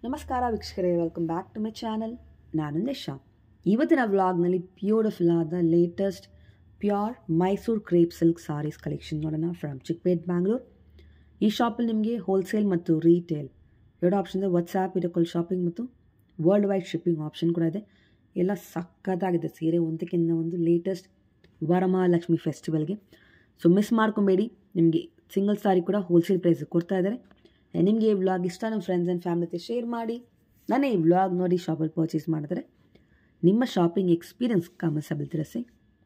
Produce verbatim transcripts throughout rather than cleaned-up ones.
ನಮಸ್ಕಾರ ವೀಕ್ಷಕರೇ, welcome back to my channel. ನಾನು ನಿಶಾ. ಇವತ್ತಿನ ವ್ಲಾಗ್ನಲ್ಲಿ ಬ್ಯೂಟಿಫುಲ್ ಆದ latest pure Mysuru crepe silk sarees collection ನೋಡೋಣ ಫ್ರಮ್ ಚಿಕ್ಪೇಟ್ ಬ್ಯಾಂಗ್ಳೂರ್. ಈ ಶಾಪಲ್ಲಿ ನಿಮಗೆ ಹೋಲ್ಸೇಲ್ ಮತ್ತು ರೀಟೇಲ್ ಎರಡು ಆಪ್ಷನ್ ಇದೆ. ವಾಟ್ಸ್ಆ್ಯಪ್ ವಿಡಿಯೋ ಕಾಲ್ ಶಾಪಿಂಗ್ ಮತ್ತು ವರ್ಲ್ಡ್ ವೈಡ್ ಶಿಪ್ಪಿಂಗ್ ಆಪ್ಷನ್ ಕೂಡ ಇದೆ. ಎಲ್ಲ ಸಕ್ಕತ್ತಾಗಿದೆ ಸೀರೆ, ಒಂದಕ್ಕಿಂತ ಒಂದು ಲೇಟೆಸ್ಟ್ ವರಮಹಾಲಕ್ಷ್ಮಿ ಫೆಸ್ಟಿವಲ್ಗೆ. ಸೊ ಮಿಸ್ ಮಾಡ್ಕೊಬೇಡಿ, ನಿಮಗೆ ಸಿಂಗಲ್ ಸಾರಿ ಕೂಡ ಹೋಲ್ಸೇಲ್ ಪ್ರೈಸ್ ಕೊಡ್ತಾ ಇದ್ದಾರೆ. ನಿಮಗೆ ಈ ವ್ಲಾಗ್ ಇಷ್ಟ, ನಮ್ಮ ಫ್ರೆಂಡ್ಸ್ ಆ್ಯಂಡ್ ಫ್ಯಾಮಿಲಿ ಜೊತೆ ಶೇರ್ ಮಾಡಿ. ನಾನೇ ಈ ವ್ಲಾಗ್ ನೋಡಿ ಶಾಪಲ್ಲಿ ಪರ್ಚೇಸ್ ಮಾಡಿದ್ರೆ ನಿಮ್ಮ ಶಾಪಿಂಗ್ ಎಕ್ಸ್ಪೀರಿಯನ್ಸ್ ಕಮೆಂಟ್ಸಲ್ಲಿ ತಿಳಿಸಿ.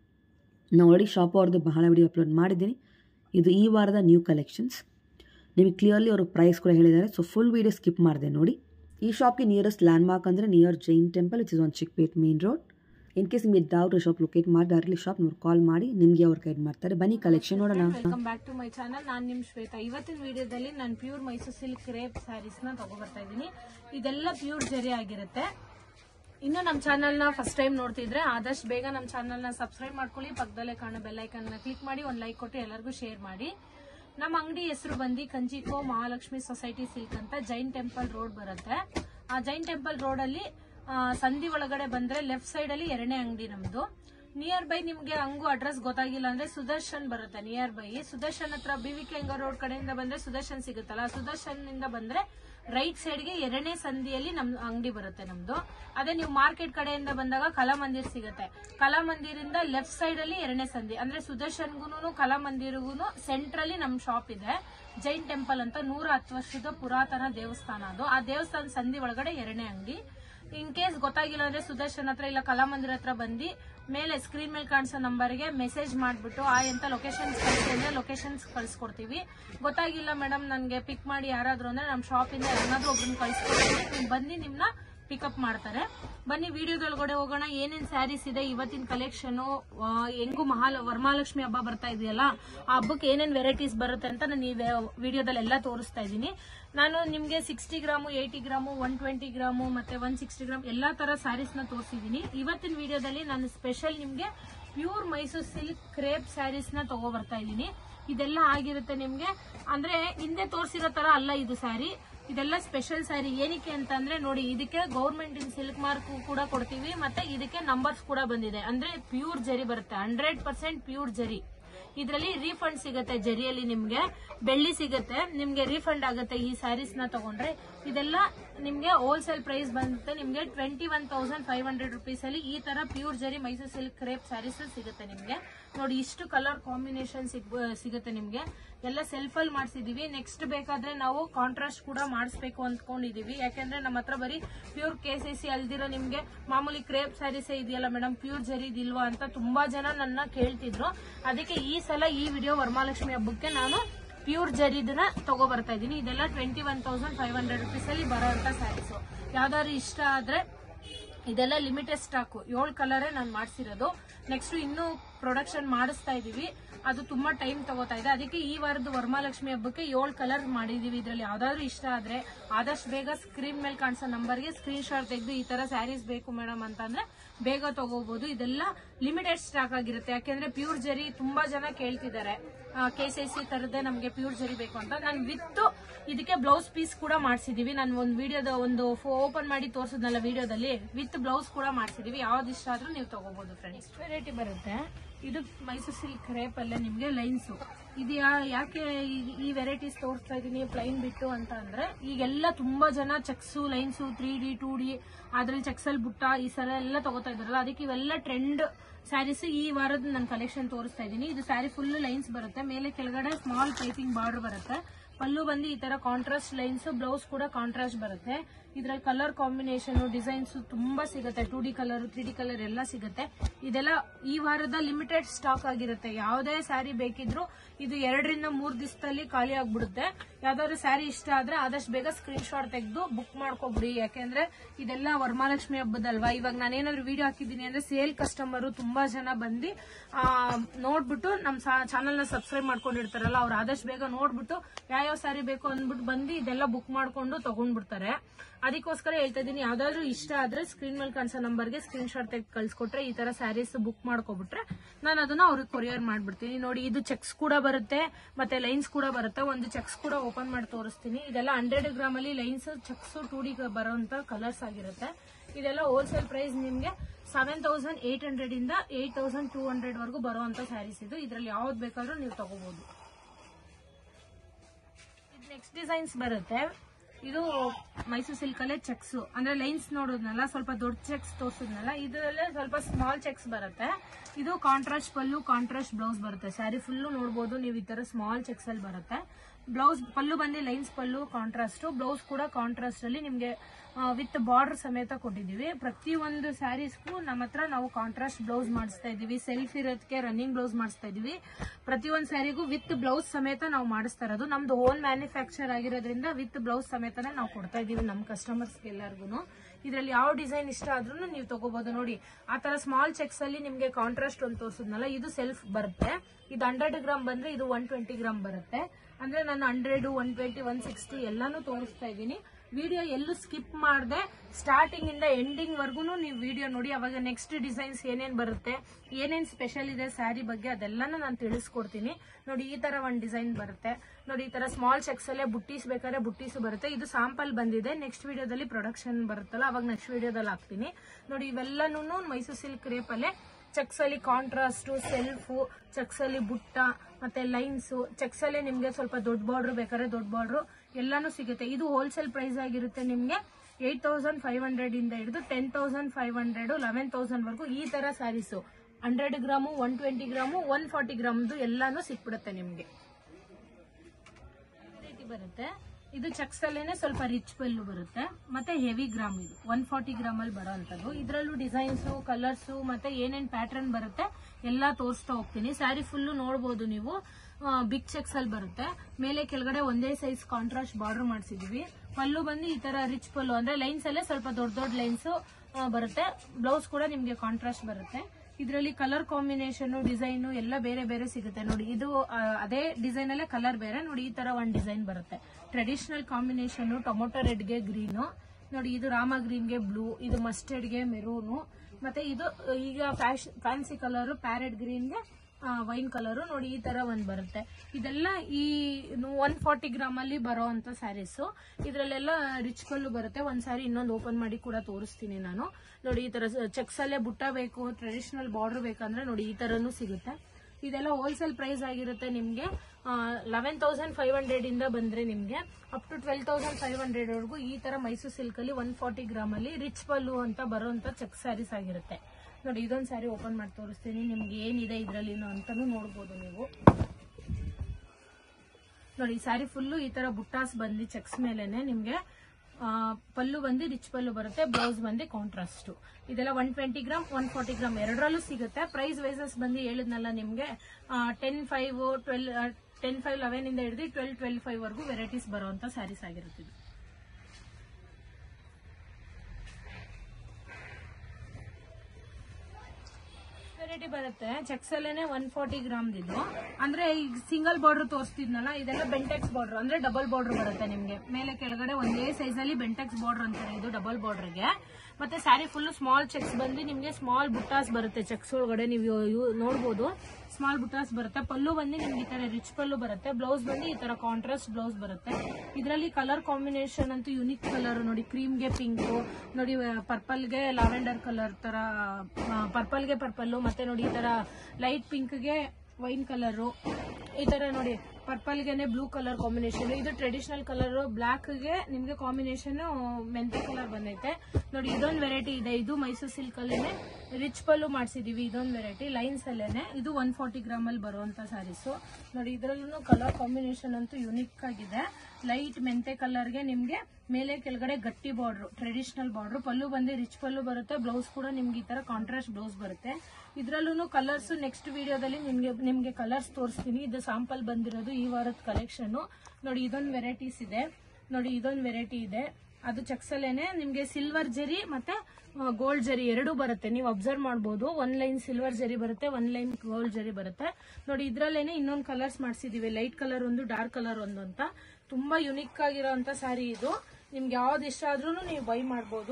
ನಾನು ಆಲ್ರೆಡಿ ಶಾಪ್ ಅವ್ರದ್ದು ಬಹಳ ವಿಡಿಯೋ ಅಪ್ಲೋಡ್ ಮಾಡಿದ್ದೀನಿ. ಇದು ಈ ವಾರದ ನ್ಯೂ ಕಲೆಕ್ಷನ್ಸ್. ನಿಮಗೆ ಕ್ಲಿಯರ್ಲಿ ಅವರು ಪ್ರೈಸ್ ಕೂಡ ಹೇಳಿದ್ದಾರೆ. ಸೊ ಫುಲ್ ವೀಡಿಯೋ ಸ್ಕಿಪ್ ಮಾಡಿದೆ ನೋಡಿ. ಈ ಶಾಪ್ಗೆ ನಿಯರೆಸ್ಟ್ ಲ್ಯಾಂಡ್ ಮಾರ್ಕ್ ಅಂದರೆ near Jain temple, which is on Chickpet main road. In case ನಿಮಗೆ ಡೌಟ್ ಶಾಪ್ ಲೊಕೇಟ್ ಮಾಡಿ ಡೈರೆಕ್ಟ್ಲಿ ಶಾಪ್ ನೋಡಿ ಕಾಲ್ ಮಾಡಿ, ನಿಮಗೆ ಅವ್ರು ಗೈಡ್ ಮಾಡ್ತಾರೆ. ಬನ್ನಿ ಕಲೆಕ್ಷನ್ ನೋಡೋಣ. Welcome back to my channel. ನಾನು ನಿಮ್ ಶ್ವೇತಾ. ಇವತ್ತಿನ ವಿಡಿಯೋದಲ್ಲಿ ನಾನು pure Mysuru silk crepe sarees ನ ತಗೋಬರ್ತಾ ಇದ್ದೀನಿ. ಇದೆಲ್ಲ ಪ್ಯೂರ್ ಜರಿ ಆಗಿರುತ್ತೆ. ಇನ್ನು ನಮ್ಮ ಚಾನಲ್ ನ ಫಸ್ಟ್ ಟೈಮ್ ನೋಡ್ತಿದ್ರೆ ಆದಷ್ಟು ಬೇಗ ನಮ್ಮ ಚಾನಲ್ ನ ಸಬ್ಸ್ಕ್ರೈಬ್ ಮಾಡ್ಕೊಳ್ಳಿ. ಪಕ್ಕದಲ್ಲೇ ಕಾಣೋ ಬೆಲ್ ಐಕನ್ ನ ಕ್ಲಿಕ್ ಮಾಡಿ ಒಂದು ಲೈಕ್ ಕೊಟ್ಟು ಎಲ್ಲರಿಗೂ ಶೇರ್ ಮಾಡಿ. ನಮ್ಮ ಅಂಗಡಿ ಹೆಸರು ಬಂದು ಕಂಚಿಕೋ ಮಹಾಲಕ್ಷ್ಮಿ ಸೊಸೈಟಿ ಸಿಲ್ಕ್ ಅಂತ ಜೈನ್ ಟೆಂಪಲ್ ರೋಡ್ ಬರುತ್ತೆ. ಆ ಜೈನ್ ಟೆಂಪಲ್ ರೋಡ್ ಅಲ್ಲಿ ಸಂಧಿ ಒಳಗಡೆ ಬಂದ್ರೆ ಲೆಫ್ಟ್ ಸೈಡ್ ಅಲ್ಲಿ ಎರಡನೇ ಅಂಗಡಿ ನಮ್ದು. ನಿಯರ್ ಬೈ ನಿಮ್ಗೆ ಹಂಗು ಅಡ್ರೆಸ್ ಗೊತ್ತಾಗಿಲ್ಲ ಅಂದ್ರೆ ಸುದರ್ಶನ್ ಬರುತ್ತೆ ನಿಯರ್ ಬೈ. ಸುದರ್ಶನ್ ಹತ್ರ ಬಿ ವಿ ಕೆ ರೋಡ್ ಕಡೆಯಿಂದ ಬಂದ್ರೆ ಸುದರ್ಶನ್ ಸಿಗುತ್ತಲ್ಲ, ಸುದರ್ಶನ್ ಇಂದ ಬಂದ್ರೆ ರೈಟ್ ಸೈಡ್ ಗೆ ಎರಡನೇ ಸಂಧಿಯಲ್ಲಿ ನಮ್ ಅಂಗಡಿ ಬರುತ್ತೆ ನಮ್ದು. ಅದೇ ನೀವು ಮಾರ್ಕೆಟ್ ಕಡೆಯಿಂದ ಬಂದಾಗ ಕಲಾಮಂದಿರ್ ಸಿಗುತ್ತೆ. ಕಲಾಮಂದಿರಿಂದ ಲೆಫ್ಟ್ ಸೈಡ್ ಅಲ್ಲಿ ಎರಡನೇ ಸಂಧಿ ಅಂದ್ರೆ ಸುದರ್ಶನ್ಗೂನು ಕಲಾಮಂದಿರ್ಗೂನು ಸೆಂಟ್ರಲ್ಲಿ ನಮ್ ಶಾಪ್ ಇದೆ. ಜೈನ್ ಟೆಂಪಲ್ ಅಂತ ನೂರ ಹತ್ತು ವರ್ಷದ ಪುರಾತನ ದೇವಸ್ಥಾನ ಅದು. ಆ ದೇವಸ್ಥಾನ ಸಂಧಿ ಒಳಗಡೆ ಎರಡನೇ ಅಂಗಡಿ. ಇನ್ ಕೇಸ್ ಗೊತ್ತಾಗಿಲ್ಲ ಅಂದ್ರೆ ಸುದರ್ಶನ್ ಹತ್ರ ಇಲ್ಲ ಕಲಾಮಂದಿರ ಹತ್ರ ಬಂದು ಮೇಲೆ ಸ್ಕ್ರೀನ್ ಮೇಲೆ ಕಾಣಿಸೋ ನಂಬರ್ಗೆ ಮೆಸೇಜ್ ಮಾಡ್ಬಿಟ್ಟು ಆ ಎಂತ ಲೊಕೇಶನ್ಸ್ ಕಳಿಸಿ ಅಂದ್ರೆ ಲೊಕೇಶನ್ಸ್ ಕಳಿಸ್ಕೊಡ್ತೀವಿ. ಗೊತ್ತಾಗಿಲ್ಲ ಮೇಡಮ್ ನನ್ಗೆ ಪಿಕ್ ಮಾಡಿ ಯಾರಾದ್ರೂ ಅಂದ್ರೆ ನಮ್ಮ ಶಾಪ್ ಇಂದ ಏನಾದ್ರೂ ಒಬ್ಬರನ್ನ ಕಳಿಸ್ಕೊಡ್ತೀವಿ, ನೀವು ಬಂದು ನಿಮ್ನ ಪಿಕಪ್ ಮಾಡ್ತಾರೆ. ಬನ್ನಿ ವಿಡಿಯೋದೊಳಗಡೆ ಹೋಗೋಣ. ಏನೇನ್ ಸ್ಯಾರೀಸ್ ಇದೆ ಇವತ್ತಿನ ಕಲೆಕ್ಷನ್, ಹೆಂಗು ಮಹಾಲ ವರಮಹಾಲಕ್ಷ್ಮಿ ಹಬ್ಬ ಬರ್ತಾ ಇದೆಯಲ್ಲ, ಆ ಹಬ್ಬಕ್ಕೆ ಏನೇನ್ ವೆರೈಟೀಸ್ ಬರುತ್ತೆ ಅಂತ ನಾನು ಈ ವಿಡಿಯೋದಲ್ಲಿ ಎಲ್ಲ ತೋರಿಸ್ತಾ ಇದ್ದೀನಿ. ನಾನು ನಿಮ್ಗೆ sixty gram eighty gram one twenty gram ಮತ್ತೆ ಒನ್ ಸಿಕ್ಸ್ಟಿ ಗ್ರಾಮ್ ಎಲ್ಲಾ ತರ ಸ್ಯಾರೀಸ್ ನ ತೋರಿಸಿದೀನಿ. ಇವತ್ತಿನ ವಿಡಿಯೋದಲ್ಲಿ ನಾನು ಸ್ಪೆಷಲ್ ನಿಮ್ಗೆ pure Mysuru silk crepe sarees ನ ತಗೋ ಬರ್ತಾ ಇದ್ದೀನಿ. ಇದೆಲ್ಲ ಆಗಿರುತ್ತೆ ನಿಮ್ಗೆ ಅಂದ್ರೆ ಹಿಂದೆ ತೋರಿಸಿರೋ ತರ ಅಲ್ಲ ಇದು ಸ್ಯಾರಿ. ಇದೆಲ್ಲ ಸ್ಪೆಷಲ್ ಸ್ಯಾರಿ. ಏನಕ್ಕೆ ಅಂತಂದ್ರೆ ನೋಡಿ, ಇದಕ್ಕೆ ಗೌರ್ಮೆಂಟ್ ಇನ್ ಸಿಲ್ಕ್ ಮಾರ್ಕ್ ಕೂಡ ಕೊಡ್ತೀವಿ ಮತ್ತೆ ಇದಕ್ಕೆ ನಂಬರ್ಸ್ ಕೂಡ ಬಂದಿದೆ. ಅಂದ್ರೆ ಪ್ಯೂರ್ ಜರಿ ಬರುತ್ತೆ, ಹಂಡ್ರೆಡ್ ಪರ್ಸೆಂಟ್ ಪ್ಯೂರ್ ಜರಿ. ಇದರಲ್ಲಿ ರೀಫಂಡ್ ಸಿಗುತ್ತೆ, ಜರಿಯಲ್ಲಿ ನಿಮ್ಗೆ ಬೆಳ್ಳಿ ಸಿಗುತ್ತೆ, ನಿಮ್ಗೆ ರೀಫಂಡ್ ಆಗುತ್ತೆ ಈ ಸ್ಯಾರೀಸ್ ನ ತಗೊಂಡ್ರೆ. ಇದೆಲ್ಲ ನಿಮ್ಗೆ ಹೋಲ್ಸೇಲ್ ಪ್ರೈಸ್ ಬಂದುತ್ತೆ ನಿಮ್ಗೆ twenty one thousand five hundred rupees ಅಲ್ಲಿ ಈ ತರ ಪ್ಯೂರ್ ಜರಿ ಮೈಸೂರು ಸಿಲ್ಕ್ ಕ್ರೇಪ್ ಸ್ಯಾರೀಸ್ ಸಿಗುತ್ತೆ ನಿಮ್ಗೆ. ನೋಡಿ ಇಷ್ಟು ಕಲರ್ ಕಾಂಬಿನೇಷನ್ ಸಿಗುತ್ತೆ ನಿಮ್ಗೆ. ಎಲ್ಲ ಸೆಲ್ಫ್ ಅಲ್ಲಿ ಮಾಡಿಸಿದೀವಿ. ನೆಕ್ಸ್ಟ್ ಬೇಕಾದ್ರೆ ನಾವು ಕಾಂಟ್ರಾಸ್ಟ್ ಕೂಡ ಮಾಡಿಸ್ಬೇಕು ಅಂದ್ಕೊಂಡಿದೀವಿ. ಯಾಕಂದ್ರೆ ನಮ್ಮ ಹತ್ರ ಬರೀ ಪ್ಯೂರ್ ಕೆಸಿಸಿ ಅಲ್ದಿರೋ ನಿಮ್ಗೆ ಮಾಮೂಲಿ ಕ್ರೇಪ್ ಸ್ಯಾರೀಸ್ ಇದೆಯಲ್ಲ ಮೇಡಮ್, ಪ್ಯೂರ್ ಜರಿ ಇದಿಲ್ವಾ ಅಂತ ತುಂಬಾ ಜನ ನನ್ನ ಕೇಳ್ತಿದ್ರು. ಅದಕ್ಕೆ ಈ ಸಲ ಈ ವಿಡಿಯೋ ವರಮಹಾಲಕ್ಷ್ಮಿ ಹಬ್ಬಕ್ಕೆ ನಾನು ಪ್ಯೂರ್ ಜರಿದನ್ನ ತಗೋ ಬರ್ತಾ ಇದ್ದೀನಿ. ಇದೆಲ್ಲ twenty one thousand five hundred rupees ಅಲ್ಲಿ ಬರೋಂತ ಸ್ಯಾರೀಸ್. ಯಾವ್ದಾದ್ರು ಇಷ್ಟ ಆದ್ರೆ ಇದೆಲ್ಲ ಲಿಮಿಟೆಡ್ ಸ್ಟಾಕ್, ಏಳು ಕಲರೇ ನಾನು ಮಾಡಿಸಿರೋದು. ನೆಕ್ಸ್ಟ್ ಇನ್ನೂ ಪ್ರೊಡಕ್ಷನ್ ಮಾಡಿಸ್ತಾ ಇದೀವಿ, ಅದು ತುಂಬಾ ಟೈಮ್ ತಗೋತಾ ಇದೆ. ಅದಕ್ಕೆ ಈ ವಾರದ ವರಮಹಾಲಕ್ಷ್ಮಿ ಹಬ್ಬಕ್ಕೆ ಏಳು ಕಲರ್ ಮಾಡಿದೀವಿ. ಇದ್ರಲ್ಲಿ ಯಾವ್ದಾದ್ರು ಇಷ್ಟ ಆದ್ರೆ ಆದಷ್ಟು ಬೇಗ ಸ್ಕ್ರೀನ್ ಮೇಲೆ ಕಾಣಿಸೋ ನಂಬರ್ಗೆ ಸ್ಕ್ರೀನ್ ಶಾಟ್ ತೆಗೆದು ಈ ತರ ಸ್ಯಾರೀಸ್ ಬೇಕು ಮೇಡಮ್ ಅಂತಂದ್ರೆ ಬೇಗ ತಗೋಬಹುದು. ಇದೆಲ್ಲ ಲಿಮಿಟೆಡ್ ಸ್ಟಾಕ್ ಆಗಿರುತ್ತೆ. ಯಾಕೆಂದ್ರೆ ಪ್ಯೂರ್ ಜರಿ ತುಂಬಾ ಜನ ಕೇಳ್ತಿದ್ದಾರೆ, ಕೆಸಿಸಿ ತರದೇ ನಮ್ಗೆ ಪ್ಯೂರ್ ಜರಿ ಬೇಕು ಅಂತ. ನಾನು ವಿತ್ ಇದಕ್ಕೆ ಬ್ಲೌಸ್ ಪೀಸ್ ಕೂಡ ಮಾಡಿಸಿದೀವಿ. ನಾನು ಒಂದು ವಿಡಿಯೋದ ಒಂದು ಓಪನ್ ಮಾಡಿ ತೋರಿಸಿದ್ನಲ್ಲ ವಿಡಿಯೋದಲ್ಲಿ, ವಿತ್ ಬ್ಲೌಸ್ ಕೂಡ ಮಾಡಿಸಿದೀವಿ. ಯಾವ್ದು ಇಷ್ಟ ಆದ್ರೂ ನೀವು ತಗೋಬಹುದು ಫ್ರೆಂಡ್ಸ್. ವೆರೈಟಿ ಬರುತ್ತೆ. ಇದು ಮೈಸೂರು ಸಿಲ್ಕ್ ಕ್ರೇಪ್ ಅಲ್ಲೇ ನಿಮ್ಗೆ ಲೈನ್ಸ್. ಇದು ಯಾಕೆ ಈ ವೆರೈಟೀಸ್ ತೋರಿಸ್ತಾ ಇದೀನಿ ಪ್ಲೈನ್ ಬಿಟ್ಟು ಅಂತ ಅಂದ್ರೆ, ಈಗೆಲ್ಲ ತುಂಬಾ ಜನ checks lines three D two D ಅದ್ರಲ್ಲಿ ಚೆಕ್ಸಲ್ ಬುಟ್ಟ ಈ ಸಲ ಎಲ್ಲ ತಗೋತಾ ಇದಾರಲ್ಲ, ಅದಕ್ಕೆ ಇವೆಲ್ಲ ಟ್ರೆಂಡ್ ಸ್ಯಾರೀಸ್ ಈ ವಾರದ ನಾನು ಕಲೆಕ್ಷನ್ ತೋರಿಸ್ತಾ ಇದ್ದೀನಿ. ಇದು ಸ್ಯಾರಿ ಫುಲ್ ಲೈನ್ಸ್ ಬರುತ್ತೆ, ಮೇಲೆ ಕೆಳಗಡೆ ಸ್ಮಾಲ್ ಪೈಪಿಂಗ್ ಬಾರ್ಡರ್ ಬರುತ್ತೆ. ಪಲ್ಲು ಬಂದು ಈ ತರ ಕಾಂಟ್ರಾಸ್ಟ್ ಲೈನ್ಸ್, ಬ್ಲೌಸ್ ಕೂಡ ಕಾಂಟ್ರಾಸ್ಟ್ ಬರುತ್ತೆ. ಇದ್ರಲ್ಲಿ ಕಲರ್ ಕಾಂಬಿನೇಷನ್ ಡಿಸೈನ್ಸ್ ತುಂಬಾ ಸಿಗುತ್ತೆ. Two D colour three D colour ಎಲ್ಲ ಸಿಗುತ್ತೆ. ಇದೆಲ್ಲ ಈ ವಾರದ ಲಿಮಿಟೆಡ್ ಸ್ಟಾಕ್ ಆಗಿರುತ್ತೆ. ಯಾವುದೇ ಸ್ಯಾರಿ ಬೇಕಿದ್ರು ಇದು ಎರಡರಿಂದ ಮೂರ್ ದಿವಸದಲ್ಲಿ ಖಾಲಿ ಆಗ್ಬಿಡುತ್ತೆ. ಯಾವ್ದಾದ್ರು ಸ್ಯಾರಿ ಇಷ್ಟ ಆದ್ರೆ ಆದಷ್ಟು ಬೇಗ ಸ್ಕ್ರೀನ್ ಶಾಟ್ ತೆಗೆದು ಬುಕ್ ಮಾಡ್ಕೊಬಿಡಿ. ಯಾಕೆಂದ್ರೆ ಇದೆಲ್ಲ ವರಮಹಾಲಕ್ಷ್ಮಿ ಹಬ್ಬದಲ್ವಾ. ಇವಾಗ ನಾನೇನಾದ್ರು ವಿಡಿಯೋ ಹಾಕಿದ್ದೀನಿ ಅಂದ್ರೆ ಸೇಲ್ ಕಸ್ಟಮರ್ ತುಂಬಾ ಜನ ಬಂದು ಆ ನೋಡ್ಬಿಟ್ಟು ನಮ್ ಚಾನಲ್ ನ ಸಬ್ಸ್ಕ್ರೈಬ್ ಮಾಡ್ಕೊಂಡಿರ್ತಾರಲ್ಲ, ಅವ್ರು ಆದಷ್ಟು ಬೇಗ ನೋಡ್ಬಿಟ್ಟು ಯಾವ ಸಾಯೋ ಸ್ಯಾರಿ ಬೇಕು ಅಂದ್ಬಿಟ್ಟು ಬಂದು ಇದೆಲ್ಲ ಬುಕ್ ಮಾಡ್ಕೊಂಡು ತಗೊಂಡ್ಬಿಡ್ತಾರೆ. ಅದಕ್ಕೋಸ್ಕರ ಹೇಳ್ತಾ ಇದೀನಿ, ಯಾವ್ದಾದ್ರು ಇಷ್ಟ ಆದ್ರೆ ಸ್ಕ್ರೀನ್ ಮೇಲೆ ಕಾಣಿಸೋ ನಂಬರ್ಗೆ ಸ್ಕ್ರೀನ್ ಶಾಟ್ ತೆಗೆದು ಕಳ್ಸಿಕೊಟ್ರೆ ಈ ತರ ಸ್ಯಾರೀಸ್ ಬುಕ್ ಮಾಡ್ಕೊಬಿಟ್ರೆ ನಾನು ಅದನ್ನ ಅವ್ರಿಗೆ ಕೊರಿಯರ್ ಮಾಡ್ಬಿಡ್ತೀನಿ. ನೋಡಿ, ಇದು ಚೆಕ್ಸ್ ಕೂಡ ಬರುತ್ತೆ ಮತ್ತೆ ಲೈನ್ಸ್ ಕೂಡ ಬರುತ್ತೆ. ಒಂದು ಚೆಕ್ಸ್ ಕೂಡ ಓಪನ್ ಮಾಡಿ ತೋರಿಸ್ತೀನಿ. ಇದೆಲ್ಲ ಹಂಡ್ರೆಡ್ ಗ್ರಾಮ್ ಅಲ್ಲಿ ಲೈನ್ಸ್, ಚೆಕ್ಸ್, ಟೂ ಡಿ ಬರೋಂತ ಕಲರ್ಸ್ ಆಗಿರುತ್ತೆ. ಇದೆಲ್ಲ ಹೋಲ್ಸೇಲ್ ಪ್ರೈಸ್ ನಿಮ್ಗೆ ಸೆವೆನ್ ತೌಸಂಡ್ ಏಟ್ ಹಂಡ್ರೆಡ್ ಇಂದ ಏಟ್ ತೌಸಂಡ್ ಟೂ ಹಂಡ್ರೆಡ್ ವರೆಗೂ ಬರುವಂತ ಸ್ಯಾರೀಸ್ ಇದು. ಇದ್ರಲ್ಲಿ ಯಾವ್ದು ಬೇಕಾದ್ರೂ ನೀವು ತಗೋಬಹುದು. ನೆಕ್ಸ್ಟ್ ಡಿಸೈನ್ಸ್ ಬರುತ್ತೆ. ಇದು ಮೈಸೂರು ಸಿಲ್ಕ್ ಅಲ್ಲೇ ಚೆಕ್ಸ್ ಅಂದ್ರೆ ಲೈನ್ಸ್ ನೋಡೋದ್ನಲ್ಲ, ಸ್ವಲ್ಪ ದೊಡ್ಡ ಚೆಕ್ಸ್ ತೋರಿಸಿದ್ನಲ್ಲ, ಇದರಲ್ಲೇ ಸ್ವಲ್ಪ ಸ್ಮಾಲ್ ಚೆಕ್ಸ್ ಬರುತ್ತೆ. ಇದು ಕಾಂಟ್ರಾಸ್ಟ್ ಪಲ್ಲು, ಕಾಂಟ್ರಾಸ್ಟ್ ಬ್ಲೌಸ್ ಬರುತ್ತೆ. ಸ್ಯಾರಿ ಫುಲ್ಲು ನೋಡಬಹುದು ನೀವು, ಈ ತರ ಸ್ಮಾಲ್ ಚೆಕ್ಸ್ ಅಲ್ಲಿ ಬರುತ್ತೆ. ಬ್ಲೌಸ್ ಪಲ್ಲು ಬಂದು ಲೈನ್ಸ್ ಪಲ್ಲು ಕಾಂಟ್ರಾಸ್ಟ್, ಬ್ಲೌಸ್ ಕೂಡ ಕಾಂಟ್ರಾಸ್ಟ್ ಅಲ್ಲಿ ನಿಮ್ಗೆ ವಿತ್ ಬಾರ್ಡರ್ ಸಮೇತ ಕೊಟ್ಟಿದೀವಿ. ಪ್ರತಿ ಒಂದು ಸ್ಯಾರೀಸ್ಗೂ ನಮ್ಮ ಹತ್ರ ನಾವು ಕಾಂಟ್ರಾಸ್ಟ್ ಬ್ಲೌಸ್ ಮಾಡಿಸ್ತಾ ಇದೀವಿ. ಸೆಲ್ಫ್ ಇರೋದಕ್ಕೆ ರನ್ನಿಂಗ್ ಬ್ಲೌಸ್ ಮಾಡಿಸ್ತಾ ಇದೀವಿ. ಪ್ರತಿ ಒಂದು ಸ್ಯಾರಿಗೂ ವಿತ್ ಬ್ಲೌಸ್ ಸಮೇತ ನಾವು ಮಾಡಿಸ್ತಾ ಇರೋದು. ನಮ್ದು ಓನ್ ಮ್ಯಾನುಫ್ಯಾಕ್ಚರ್ ಆಗಿರೋದ್ರಿಂದ ವಿತ್ ಬ್ಲೌಸ್ ಸಮೇತನೇ ನಾವು ಕೊಡ್ತಾ ಇದೀವಿ ನಮ್ಮ ಕಸ್ಟಮರ್ಸ್ಗೆ ಎಲ್ಲರಿಗೂ. ಇದರಲ್ಲಿ ಯಾವ ಡಿಸೈನ್ ಇಷ್ಟ ಆದ್ರೂ ನೀವು ತಗೋಬಹುದು. ನೋಡಿ, ಆ ತರ ಸ್ಮಾಲ್ ಚೆಕ್ಸ್ ಅಲ್ಲಿ ನಿಮ್ಗೆ ಕಾಂಟ್ರಾಸ್ಟ್ ಒಂದು ತೋರಿಸಿದ್ನಲ್ಲ, ಇದು ಸೆಲ್ಫ್ ಬರುತ್ತೆ. ಇದು ಹಂಡ್ರೆಡ್ ಗ್ರಾಮ್ ಬಂದ್ರೆ ಇದು ಒನ್ ಟ್ವೆಂಟಿ ಗ್ರಾಮ್ ಬರುತ್ತೆ. ಅಂದ್ರೆ ನಾನು hundred, one twenty, one sixty ಎಲ್ಲಾನು ತೋರಿಸ್ತಾ ಇದ್ದೀನಿ. ವಿಡಿಯೋ ಎಲ್ಲೂ ಸ್ಕಿಪ್ ಮಾಡದೆ ಸ್ಟಾರ್ಟಿಂಗ್ ಇಂದ ಎಂಡಿಂಗ್ ವರ್ಗು ನೀವು ವಿಡಿಯೋ ನೋಡಿ. ಅವಾಗ ನೆಕ್ಸ್ಟ್ ಡಿಸೈನ್ಸ್ ಏನೇನ್ ಬರುತ್ತೆ, ಏನೇನ್ ಸ್ಪೆಷಲ್ ಇದೆ ಸ್ಯಾರಿ ಬಗ್ಗೆ ಅದೆಲ್ಲಾನು ನಾನು ತಿಳಿಸ್ಕೊಡ್ತೀನಿ. ನೋಡಿ, ಈ ತರ ಒಂದ್ ಡಿಸೈನ್ ಬರುತ್ತೆ. ನೋಡಿ, ಈ ತರ ಸ್ಮಾಲ್ ಚೆಕ್ಸ್ ಅಲ್ಲೇ ಬುಟ್ಟೀಸ್ ಬೇಕಾದ್ರೆ ಬುಟ್ಟೀಸ್ ಬರುತ್ತೆ. ಇದು ಸ್ಯಾಂಪಲ್ ಬಂದಿದೆ. ನೆಕ್ಸ್ಟ್ ವಿಡಿಯೋದಲ್ಲಿ ಪ್ರೊಡಕ್ಷನ್ ಬರುತ್ತಲ್ಲ, ಅವಾಗ ನೆಕ್ಸ್ಟ್ ವಿಡಿಯೋದಲ್ಲಿ ಹಾಕ್ತೀನಿ. ನೋಡಿ, ಇವೆಲ್ಲಾನು ಮೈಸೂರು ಸಿಲ್ಕ್ ರೇಪ್ ಅಲ್ಲೇ ಚೆಕ್ಸ್ ಅಲ್ಲಿ ಕಾಂಟ್ರಾಸ್ಟ್, ಸೆಲ್ಫ್, ಚೆಕ್ಸ್ ಅಲ್ಲಿ ಬುಟ್ಟ ಮತ್ತೆ ಲೈನ್ಸ್, ಚೆಕ್ಸ್ ಅಲ್ಲೇ ನಿಮ್ಗೆ ಸ್ವಲ್ಪ ದೊಡ್ಡ ಬಾರ್ಡರ್ ಬೇಕಾದ್ರೆ ದೊಡ್ಡ ಬಾರ್ಡರ್ ಎಲ್ಲಾನು ಸಿಗುತ್ತೆ. ಇದು ಹೋಲ್ಸೇಲ್ ಪ್ರೈಸ್ ಆಗಿರುತ್ತೆ ನಿಮ್ಗೆ ಏಟ್ ತೌಸಂಡ್ ಫೈವ್ ಹಂಡ್ರೆಡ್ ಇಂದ ಹಿಡಿದು ten thousand five hundred eleven thousand ವರ್ಗು ಈ ತರ sarees hundred gram, one twenty gram, one forty ಗ್ರಾಮ್ದು ಎಲ್ಲಾನು ಸಿಕ್ಬಿಡುತ್ತೆ ನಿಮ್ಗೆ. ಬರುತ್ತೆ. ಇದು ಚೆಕ್ಸ್ ಅಲ್ಲೇನೆ ಸ್ವಲ್ಪ ರಿಚ್ ಪಲ್ಲು ಬರುತ್ತೆ ಮತ್ತೆ ಹೆವಿ ಗ್ರಾಮ್. ಇದು ಒನ್ ಫಾರ್ಟಿ ಗ್ರಾಮ್ ಅಲ್ಲಿ ಬರೋಂಥದ್ದು. ಇದ್ರಲ್ಲೂ ಡಿಸೈನ್ಸ್, ಕಲರ್ಸ್ ಮತ್ತೆ ಏನೇನ್ ಪ್ಯಾಟರ್ನ್ ಬರುತ್ತೆ ಎಲ್ಲಾ ತೋರಿಸ್ತಾ ಹೋಗ್ತೀನಿ. ಸ್ಯಾರಿ ಫುಲ್ಲು ನೋಡಬಹುದು ನೀವು. ಬಿಗ್ ಚೆಕ್ಸ್ ಅಲ್ಲಿ ಬರುತ್ತೆ. ಮೇಲೆ ಕೆಳಗಡೆ ಒಂದೇ ಸೈಜ್ ಕಾಂಟ್ರಾಸ್ಟ್ ಬಾರ್ಡರ್ ಮಾಡಿಸಿದೀವಿ. ಪಲ್ಲು ಬಂದು ಈ ತರ ರಿಚ್ ಪಲ್ಲು ಅಂದ್ರೆ ಲೈನ್ಸ್ ಅಲ್ಲೇ ಸ್ವಲ್ಪ ದೊಡ್ಡ ದೊಡ್ಡ ಲೈನ್ಸ್ ಬರುತ್ತೆ. ಬ್ಲೌಸ್ ಕೂಡ ನಿಮ್ಗೆ ಕಾಂಟ್ರಾಸ್ಟ್ ಬರುತ್ತೆ. ಇದರಲ್ಲಿ ಕಲರ್ ಕಾಂಬಿನೇಷನ್, ಡಿಸೈನ್ ಎಲ್ಲ ಬೇರೆ ಬೇರೆ ಸಿಗುತ್ತೆ. ನೋಡಿ, ಇದು ಅದೇ ಡಿಸೈನ್ ಅಲ್ಲೇ ಕಲರ್ ಬೇರೆ. ನೋಡಿ, ಈ ತರ ಒಂದ್ ಡಿಸೈನ್ ಬರುತ್ತೆ. ಟ್ರೆಡಿಷನಲ್ ಕಾಂಬಿನೇಷನ್ ಟೊಮೊಟೊ ರೆಡ್ ಗೆ ಗ್ರೀನು. ನೋಡಿ, ಇದು ರಾಮ ಗ್ರೀನ್ ಗೆ ಬ್ಲೂ, ಇದು ಮಸ್ಟರ್ಡ್ ಗೆ ಮೆರೂನು, ಮತ್ತೆ ಇದು ಈಗ ಫ್ಯಾನ್ಸಿ ಕಲರ್ ಪ್ಯಾರೆಟ್ ಗ್ರೀನ್ ಗೆ ವೈನ್ ಕಲರ್. ನೋಡಿ, ಈ ತರ ಒಂದ್ ಬರುತ್ತೆ. ಇದೆಲ್ಲ ಈ ಒನ್ ಫಾರ್ಟಿ ಗ್ರಾಮ್ ಅಲ್ಲಿ ಬರೋ ಅಂತ ಸ್ಯಾರೀಸ್. ಇದ್ರಲ್ಲೆಲ್ಲ ರಿಚ್ ಪಲ್ಲು ಬರುತ್ತೆ. ಒಂದ್ ಸಾರಿ ಇನ್ನೊಂದು ಓಪನ್ ಮಾಡಿ ಕೂಡ ತೋರಿಸ್ತೀನಿ ನಾನು. ನೋಡಿ, ಈ ತರ ಚೆಕ್ಸ್ ಅಲ್ಲೇ ಬುಟ್ಟ ಬೇಕು, ಟ್ರೆಡಿಷನಲ್ ಬಾರ್ಡರ್ ಬೇಕಂದ್ರೆ ನೋಡಿ ಈ ತರನು ಸಿಗುತ್ತೆ. ಇದೆಲ್ಲ ಹೋಲ್ಸೇಲ್ ಪ್ರೈಸ್ ಆಗಿರುತ್ತೆ ನಿಮ್ಗೆ ಲೆವೆನ್ ತೌಸಂಡ್ ಫೈವ್ ಹಂಡ್ರೆಡ್ ಇಂದ ಬಂದ್ರೆ ನಿಮ್ಗೆ up to twelve thousand five hundred ವರೆಗೂ ಈ ತರ ಮೈಸೂರು ಸಿಲ್ಕ್ ಅಲ್ಲಿ ಒನ್ ಫಾರ್ಟಿ ಗ್ರಾಮ್ ಅಲ್ಲಿ ರಿಚ್ ಪಲ್ಲು ಅಂತ ಬರುವಂತ ಚೆಕ್ ಸ್ಯಾರೀಸ್ ಆಗಿರುತ್ತೆ. ನೋಡಿ, ಇದೊಂದು ಸ್ಯಾರಿ ಓಪನ್ ಮಾಡಿ ತೋರಿಸ್ತೀನಿ ನಿಮ್ಗೆ ಏನಿದೆ ಇದ್ರಲ್ಲಿ ಅಂತಾನು ನೋಡ್ಬೋದು ನೀವು. ನೋಡಿ, ಸ್ಯಾರಿ ಫುಲ್ಲು ಈ ತರ ಬುಟ್ಟಾಸ್ ಬಂದು ಚೆಕ್ಸ್ ಮೇಲೆನೆ ನಿಮ್ಗೆ ಪಲ್ಲು ಬಂದು ರಿಚ್ ಪಲ್ಲು ಬರುತ್ತೆ. ಬ್ಲೌಸ್ ಬಂದು ಕಾಂಟ್ರಾಸ್ಟ್. ಇದೆಲ್ಲ one twenty gram, one forty gram ಎರಡರಲ್ಲೂ ಸಿಗುತ್ತೆ. ಪ್ರೈಸ್ ವೈಸಸ್ ಬಂದು ಹೇಳಿದ್ನಲ್ಲ ನಿಮ್ಗೆ ten five twelve ten five eleven ಇಂದ ಹಿಡಿದು ಟ್ವೆಲ್ ಟ್ವೆಲ್ ಫೈವ್ ವರೆಗೂ ವೆರೈಟೀಸ್ ಬರುವಂತ ಸ್ಯಾರೀಸ್ ಆಗಿರುತ್ತೆ. ವೆರೈಟಿ ಬರುತ್ತೆ. ಚೆಕ್ಸ್ ಅಲ್ಲೇನೆ ಒನ್ ಫಾರ್ಟಿ ಗ್ರಾಮ್ ಇದು. ಅಂದ್ರೆ ಈಗ ಸಿಂಗಲ್ ಬಾರ್ಡರ್ ತೋರಿಸ್ತಿದ್ನಲ್ಲ, ಇದೆಲ್ಲ ಬೆಂಟೆಕ್ಸ್ ಬಾರ್ಡರ್ ಅಂದ್ರೆ ಡಬಲ್ ಬಾರ್ಡರ್ ಬರುತ್ತೆ ನಿಮ್ಗೆ. ಮೇಲೆ ಕೆಳಗಡೆ ಒಂದೇ ಸೈಜ್ ಅಲ್ಲಿ ಬೆಂಟೆಕ್ಸ್ ಬಾರ್ಡರ್ ಅಂತಾರೆ ಇದು ಡಬಲ್ ಬಾರ್ಡರ್ಗೆ. ಮತ್ತೆ ಸ್ಯಾರಿ ಫುಲ್ ಸ್ಮಾಲ್ ಚೆಕ್ಸ್ ಬಂದು ನಿಮ್ಗೆ ಸ್ಮಾಲ್ ಬುಟ್ಟಾಸ್ ಬರುತ್ತೆ. ಚೆಕ್ಸ್ ಒಳಗಡೆ ನೀವು ನೋಡಬಹುದು ಸ್ಮಾಲ್ ಬುಟ್ಟಾಸ್ ಬರುತ್ತೆ. ಪಲ್ಲು ಬಂದು ನಿಮ್ಗೆ ಈ ತರ ರಿಚ್ ಪಲ್ಲು ಬರುತ್ತೆ. ಬ್ಲೌಸ್ ಬಂದು ಈ ತರ ಕಾಂಟ್ರಾಸ್ಟ್ ಬ್ಲೌಸ್ ಬರುತ್ತೆ. ಇದರಲ್ಲಿ ಕಲರ್ ಕಾಂಬಿನೇಷನ್ ಅಂತೂ ಯುನಿಕ್ ಕಲರ್. ನೋಡಿ, ಕ್ರೀಮ್ ಗೆ ಪಿಂಕ್, ನೋಡಿ ಪರ್ಪಲ್ ಗೆ ಲ್ಯಾವೆಂಡರ್ ಕಲರ್ ತರ, ಪರ್ಪಲ್ ಗೆ ಪರ್ಪಲ್, ಮತ್ತೆ ನೋಡಿ ಈ ತರ ಲೈಟ್ ಪಿಂಕ್ ಗೆ ವೈನ್ ಕಲರ್, ಈ ತರ ನೋಡಿ ಪರ್ಪಲ್ ಗೆನೆ ಬ್ಲೂ ಕಲರ್ ಕಾಂಬಿನೇಷನ್. ಇದು ಟ್ರೆಡಿಷನಲ್ ಕಲರ್. ಬ್ಲಾಕ್ ಗೆ ನಿಮ್ಗೆ ಕಾಂಬಿನೇಷನ್ ಮೆಂತೆ ಕಲರ್ ಬಂದೈತೆ. ನೋಡಿ, ಇದೊಂದು ವೆರೈಟಿ ಇದೆ. ಇದು ಮೈಸೂರು ಸಿಲ್ಕ್ ಅಲ್ಲೇನೆ ರಿಚ್ ಪಲ್ಲು ಮಾಡಿಸಿದೀವಿ. ಇದೊಂದು ವೆರೈಟಿ ಲೈನ್ಸ್ ಅಲ್ಲೇನೆ. ಇದು ಒನ್ ಫಾರ್ಟಿ ಗ್ರಾಮ್ ಅಲ್ಲಿ ಬರುವಂತ ಸ್ಯಾರೀಸ್. ನೋಡಿ, ಇದ್ರಲ್ಲೂ ಕಲರ್ ಕಾಂಬಿನೇಷನ್ ಅಂತೂ ಯುನಿಕ್ ಆಗಿದೆ. ಲೈಟ್ ಮೆಂತೆ ಕಲರ್ ಗೆ ನಿಮ್ಗೆ ಮೇಲೆ ಕೆಳಗಡೆ ಗಟ್ಟಿ ಬಾರ್ಡರ್, ಟ್ರೆಡಿಷನಲ್ ಬಾರ್ಡರ್. ಪಲ್ಲು ಬಂದು ರಿಚ್ ಪಲ್ಲು ಬರುತ್ತೆ. ಬ್ಲೌಸ್ ಕೂಡ ನಿಮ್ಗೆ ಈ ತರ ಕಾಂಟ್ರಾಸ್ಟ್ ಬ್ಲೌಸ್ ಬರುತ್ತೆ. ಇದ್ರಲ್ಲೂ ಕಲರ್ಸ್ ನೆಕ್ಸ್ಟ್ ವಿಡಿಯೋದಲ್ಲಿ ನಿಮ್ಗೆ ನಿಮ್ಗೆ ಕಲರ್ಸ್ ತೋರಿಸ್ತೀನಿ. ಇದು ಸ್ಯಾಂಪಲ್ ಬಂದಿರೋದು ಈ ವಾರದ ಕಲೆಕ್ಷನ್. ನೋಡಿ, ಇದೊಂದು ವೆರೈಟೀಸ್ ಇದೆ. ನೋಡಿ, ಇದೊಂದು ವೆರೈಟಿ ಇದೆ. ಅದು ಚೆಕ್ಸ್ ಅಲ್ಲೇನೆ ನಿಮ್ಗೆ ಸಿಲ್ವರ್ ಜರಿ ಮತ್ತೆ ಗೋಲ್ಡ್ ಜರಿ ಎರಡು ಬರುತ್ತೆ. ನೀವು ಅಬ್ಸರ್ವ್ ಮಾಡಬಹುದು. ಒನ್ ಲೈನ್ ಸಿಲ್ವರ್ ಜರಿ ಬರುತ್ತೆ, ಒನ್ ಲೈನ್ ಗೋಲ್ಡ್ ಜರಿ ಬರುತ್ತೆ. ನೋಡಿ, ಇದ್ರಲ್ಲೇನೆ ಇನ್ನೊಂದು ಕಲರ್ಸ್ ಮಾಡಿಸಿದೀವಿ. ಲೈಟ್ ಕಲರ್ ಒಂದು, ಡಾರ್ಕ್ ಕಲರ್ ಒಂದು ಅಂತ. ತುಂಬಾ ಯುನಿಕ್ ಆಗಿರೋಂಥ ಸ್ಯಾರಿ ಇದು. ನಿಮ್ಗೆ ಯಾವ್ದು ಇಷ್ಟ ಆದ್ರೂ ನೀವು ಬೈ ಮಾಡ್ಬೋದು.